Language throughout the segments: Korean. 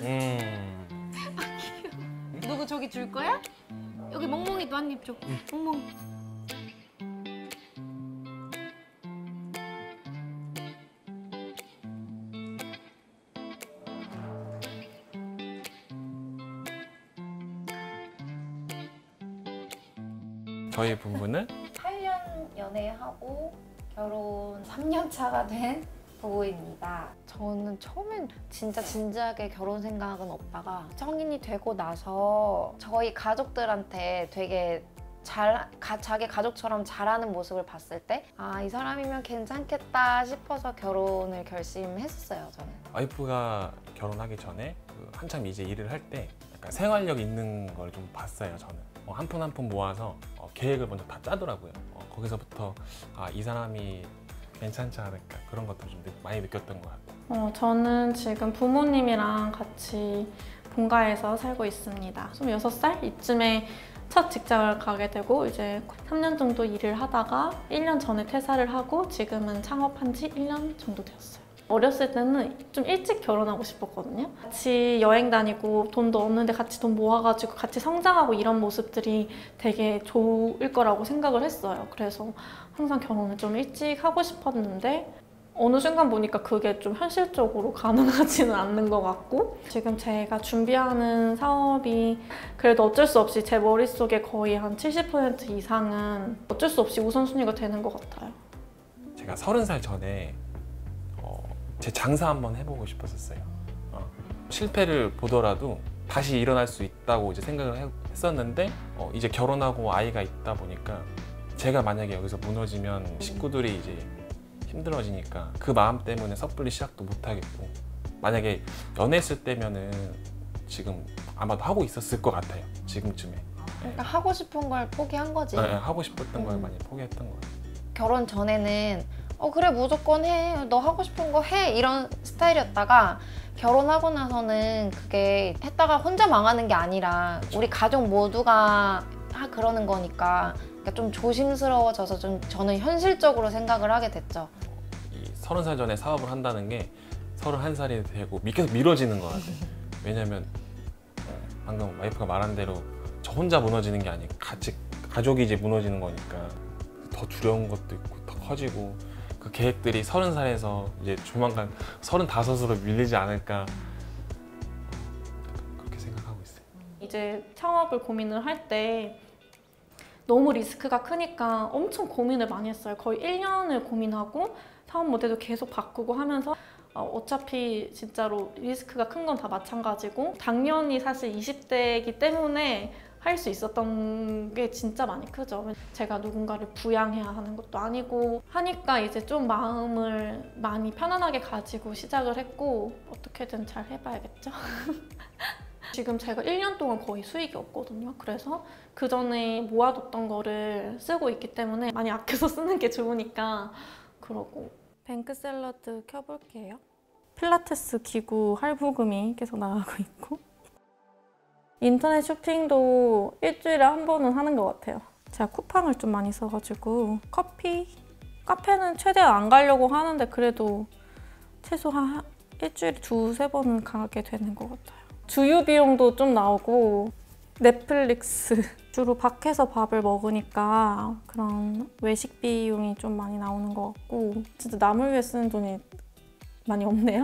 누구 저기 줄 거야? 여기 멍멍이도 한 입 줘. 멍멍이. 저희 부부는 8년 연애하고 결혼 3년 차가 된 부부입니다. 저는 처음엔 진짜 진지하게 결혼 생각은 없다가 성인이 되고 나서 저희 가족들한테 되게 자기 가족처럼 잘하는 모습을 봤을 때 아, 이 사람이면 괜찮겠다 싶어서 결혼을 결심했었어요, 저는. 와이프가 결혼하기 전에 한참 이제 일을 할 때 약간 생활력 있는 걸 좀 봤어요, 저는. 한 푼 한 푼 모아서 계획을 먼저 다 짜더라고요. 거기서부터 아, 이 사람이 괜찮지 않을까 그런 것도 좀 많이 느꼈던 것 같아요. 저는 지금 부모님이랑 같이 본가에서 살고 있습니다. 26살 이쯤에 첫 직장을 가게 되고 이제 3년 정도 일을 하다가 1년 전에 퇴사를 하고 지금은 창업한 지 1년 정도 되었어요. 어렸을 때는 좀 일찍 결혼하고 싶었거든요. 같이 여행 다니고 돈도 없는데 같이 돈 모아가지고 같이 성장하고 이런 모습들이 되게 좋을 거라고 생각을 했어요. 그래서 항상 결혼을 좀 일찍 하고 싶었는데 어느 순간 보니까 그게 좀 현실적으로 가능하지는 않는 것 같고 지금 제가 준비하는 사업이 그래도 어쩔 수 없이 제 머릿속에 거의 한 70% 이상은 어쩔 수 없이 우선순위가 되는 것 같아요. 제가 30살 전에 제 장사 한번 해보고 싶었었어요. 실패를 보더라도 다시 일어날 수 있다고 이제 생각을 했었는데 이제 결혼하고 아이가 있다 보니까 제가 만약에 여기서 무너지면 식구들이 이제 힘들어지니까 그 마음 때문에 섣불리 시작도 못 하겠고 만약에 연애했을 때면은 지금 아마도 하고 있었을 것 같아요. 지금쯤에. 그러니까 하고 싶은 걸 포기한 거지. 네, 하고 싶었던 걸 많이 포기했던 것 같아요. 결혼 전에는 그래 무조건 해, 너 하고 싶은 거 해 이런 스타일이었다가 결혼하고 나서는 그게 했다가 혼자 망하는 게 아니라 그쵸. 우리 가족 모두가 그러는 거니까 그러니까 좀 조심스러워져서 좀 저는 현실적으로 생각을 하게 됐죠. 이 30살 전에 사업을 한다는 게 31살이 되고 계속 미뤄지는 것 같아요. 왜냐면 방금 와이프가 말한 대로 저 혼자 무너지는 게 아니고 같이 가족이 이제 무너지는 거니까 더 두려운 것도 있고 더 커지고 그 계획들이 30살에서 이제 조만간 35으로 밀리지 않을까 그렇게 생각하고 있어요. 이제 창업을 고민을 할 때 너무 리스크가 크니까 엄청 고민을 많이 했어요. 거의 1년을 고민하고 사업 모델도 계속 바꾸고 하면서 어차피 진짜로 리스크가 큰 건 다 마찬가지고 당연히 사실 20대이기 때문에 할 수 있었던 게 진짜 많이 크죠. 제가 누군가를 부양해야 하는 것도 아니고 하니까 이제 좀 마음을 많이 편안하게 가지고 시작을 했고 어떻게든 잘 해봐야겠죠. 지금 제가 1년 동안 거의 수익이 없거든요. 그래서 그 전에 모아뒀던 거를 쓰고 있기 때문에 많이 아껴서 쓰는 게 좋으니까 그러고 뱅크 샐러드 켜볼게요. 필라테스 기구 할부금이 계속 나가고 있고 인터넷 쇼핑도 일주일에 한 번은 하는 것 같아요. 제가 쿠팡을 좀 많이 써가지고 카페는 최대한 안 가려고 하는데 그래도 최소 한 일주일에 2~3번은 가게 되는 것 같아요. 주유 비용도 좀 나오고 넷플릭스 주로 밖에서 밥을 먹으니까 그런 외식 비용이 좀 많이 나오는 것 같고 진짜 남을 위해 쓰는 돈이 많이 없네요.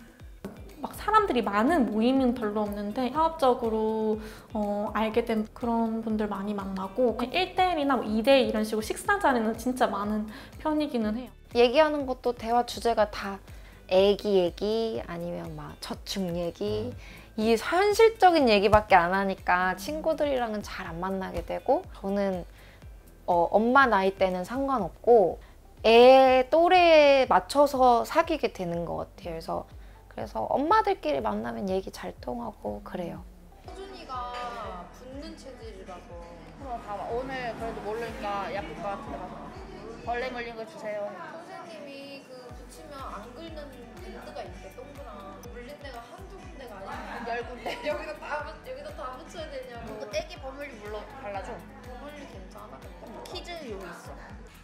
막 사람들이 많은 모임은 별로 없는데 사업적으로 알게 된 그런 분들 많이 만나고 1대1이나 뭐 2대1 이런 식으로 식사 자리는 진짜 많은 편이기는 해요. 얘기하는 것도 대화 주제가 다 애기 얘기 아니면 막 저축 얘기 이 현실적인 얘기밖에 안 하니까 친구들이랑은 잘 안 만나게 되고 저는 엄마 나이 때는 상관없고 애 또래에 맞춰서 사귀게 되는 것 같아요. 그래서 엄마들끼리 만나면 얘기 잘 통하고 그래요. 혜준이가 붓는 체질이라서 봐봐 오늘 그래도 모르니까 약국가 같은 데 가서 벌레 물린 거 주세요. 선생님이 그 붙이면 안 긁는 밴드가 있대. 동그란 물린 데가 한두 군데가 아니야. 10군데. 여기다 다 붙여야 되냐고. 애기 버물리 물러 발라줘. 버물리 괜찮아. 키즈 여기 있어.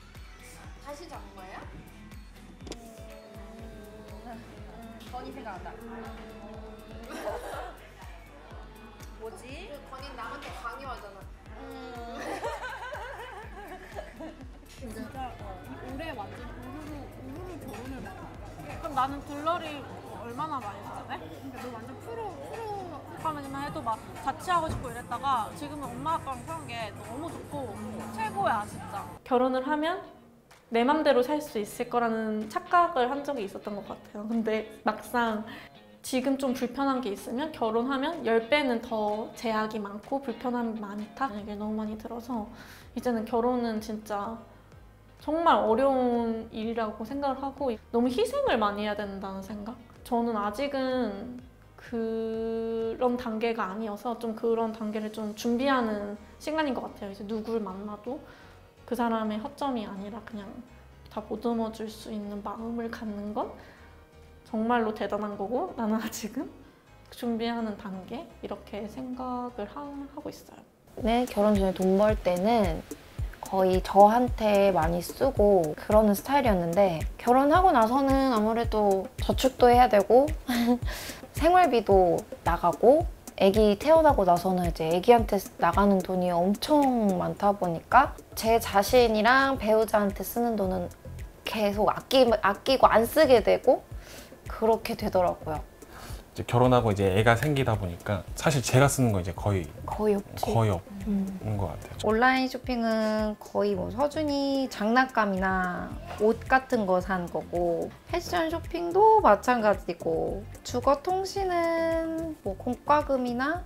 다시 잡은 거예요? 건이 생각난다. 뭐지? 광인 남한테 강요하잖아. 진짜 올해 완전 우르르 결혼을 많이 해. 그럼 나는 둘러리 얼마나 많이 사야 돼? 그러니까 너 완전 프로 하면만 해도 막 자취하고 싶고 이랬다가 지금은 엄마 아빠랑 사는 게 너무 좋고 최고야 진짜. 결혼을 하면 내 맘대로 살 수 있을 거라는 착각을 한 적이 있었던 것 같아요. 근데 막상 지금 좀 불편한 게 있으면 결혼하면 10배는 더 제약이 많고 불편함이 많다. 이게 너무 많이 들어서 이제는 결혼은 진짜 정말 어려운 일이라고 생각을 하고 너무 희생을 많이 해야 된다는 생각? 저는 아직은 그런 단계가 아니어서 좀 그런 단계를 좀 준비하는 시간인 것 같아요. 이제 누굴 만나도 그 사람의 허점이 아니라 그냥 다 보듬어 줄 수 있는 마음을 갖는 건 정말로 대단한 거고 나는 아직은 준비하는 단계 이렇게 생각을 하고 있어요. 네, 결혼 전에 돈 벌 때는 거의 저한테 많이 쓰고 그러는 스타일이었는데 결혼하고 나서는 아무래도 저축도 해야 되고 생활비도 나가고 아기 태어나고 나서는 이제 아기한테 나가는 돈이 엄청 많다 보니까 제 자신이랑 배우자한테 쓰는 돈은 계속 아끼고 안 쓰게 되고 그렇게 되더라고요. 이제 결혼하고 이제 애가 생기다 보니까 사실 제가 쓰는 거 이제 거의 없지. 없는 것 같아요. 온라인 쇼핑은 거의 뭐 서준이 장난감이나 옷 같은 거 산 거고 패션 쇼핑도 마찬가지고 주거 통신은 뭐 공과금이나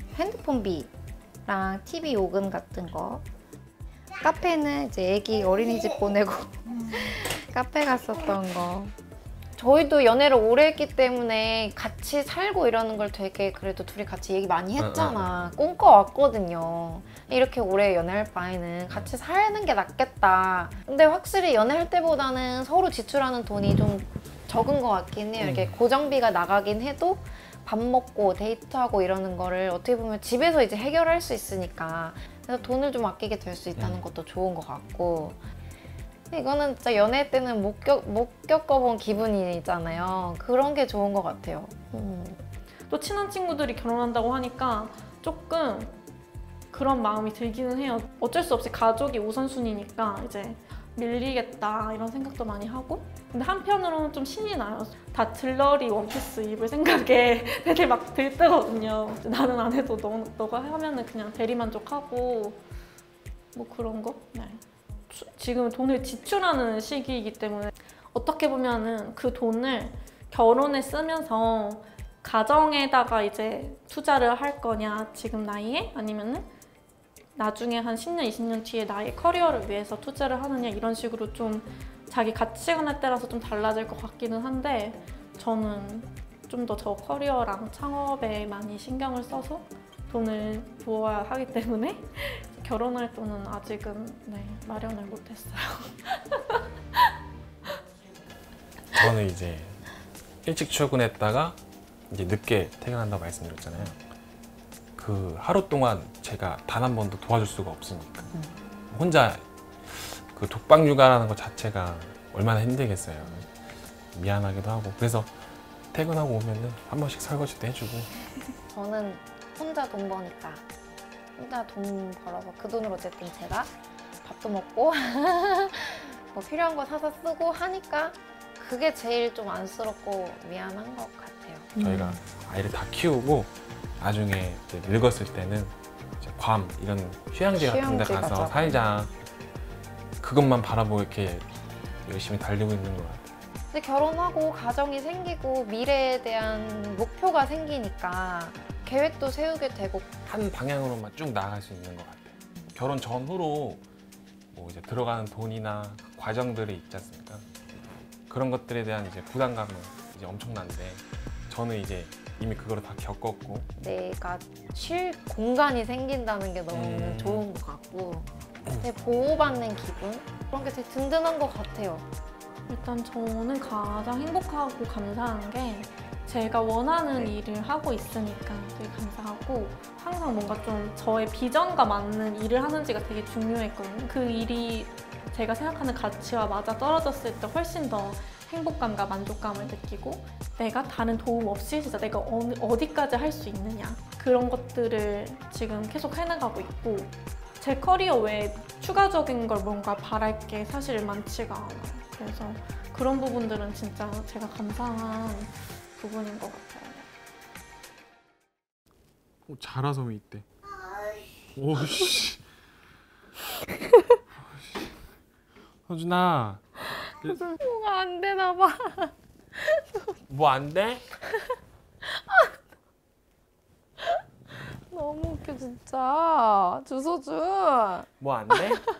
핸드폰비랑 TV 요금 같은 거 카페는 이제 애기 어린이집 보내고 카페 갔었던 거 저희도 연애를 오래 했기 때문에 같이 살고 이러는 걸 되게 그래도 둘이 같이 얘기 많이 했잖아. 꿈꿔왔거든요. 이렇게 오래 연애할 바에는 같이 사는 게 낫겠다. 근데 확실히 연애할 때보다는 서로 지출하는 돈이 좀 적은 것 같긴 해요. 이렇게 고정비가 나가긴 해도 밥 먹고 데이트하고 이러는 거를 어떻게 보면 집에서 이제 해결할 수 있으니까 그래서 돈을 좀 아끼게 될 수 있다는 것도 좋은 것 같고 이거는 진짜 연애 때는 못 겪어본 기분이잖아요. 그런 게 좋은 것 같아요. 또 친한 친구들이 결혼한다고 하니까 조금 그런 마음이 들기는 해요. 어쩔 수 없이 가족이 우선순위니까 이제 밀리겠다 이런 생각도 많이 하고 근데 한편으로는 좀 신이 나요. 다 들러리 원피스 입을 생각에 되게 막 들뜨거든요. 나는 안 해도 너가 하면은 그냥 대리만족하고 뭐 그런 거? 네. 지금 돈을 지출하는 시기이기 때문에 어떻게 보면은 그 돈을 결혼에 쓰면서 가정에다가 이제 투자를 할 거냐 지금 나이에 아니면은 나중에 한 10년, 20년 뒤에 나의 커리어를 위해서 투자를 하느냐 이런 식으로 좀 자기 가치관에 따라서 좀 달라질 것 같기는 한데 저는 좀 더 저 커리어랑 창업에 많이 신경을 써서 돈을 부어야 하기 때문에 결혼할 돈은 아직은 마련을 못했어요. 저는 이제 일찍 출근했다가 이제 늦게 퇴근한다고 말씀드렸잖아요. 그 하루 동안 제가 단 한 번도 도와줄 수가 없으니까 혼자 그 독박 육아라는 것 자체가 얼마나 힘들겠어요. 미안하기도 하고 그래서 퇴근하고 오면은 한 번씩 설거지도 해주고. 저는 혼자 돈 버니까 혼자 돈 벌어서 그 돈으로 어쨌든 제가 밥도 먹고 뭐 필요한 거 사서 쓰고 하니까 그게 제일 좀 안쓰럽고 미안한 것 같아요. 저희가 아이를 다 키우고 나중에 이제 늙었을 때는 이제 괌 이런 휴양지 같은 데 가서 가자. 살자 그것만 바라보고 이렇게 열심히 달리고 있는 것 같아요. 근데 결혼하고 가정이 생기고 미래에 대한 목표가 생기니까 계획도 세우게 되고 한 방향으로만 쭉 나아갈 수 있는 것 같아요. 결혼 전후로 뭐 이제 들어가는 돈이나 과정들이 있지 않습니까? 그런 것들에 대한 이제 부담감은 이제 엄청난데 저는 이제 이미 그거를 다 겪었고 내가 쉴 공간이 생긴다는 게 너무 좋은 것 같고 되게 보호받는 기분? 그런 게 되게 든든한 것 같아요. 일단 저는 가장 행복하고 감사한 게 제가 원하는 일을 하고 있으니까 되게 감사하고 항상 뭔가 좀 저의 비전과 맞는 일을 하는지가 되게 중요했거든요. 그 일이 제가 생각하는 가치와 맞아 떨어졌을 때 훨씬 더 행복감과 만족감을 느끼고 내가 다른 도움 없이 진짜 내가 어디까지 할 수 있느냐 그런 것들을 지금 계속 해나가고 있고 제 커리어 외에 추가적인 걸 뭔가 바랄 게 사실 많지가 않아요. 그래서 그런 부분들은 진짜 제가 감사한 부분인 것 같아요. 자라섬이 있대. 오씨. 서준아. 뭐가 안 되나 봐. 뭐 안 돼? 너무 웃겨 진짜. 주소준. 뭐 안 돼?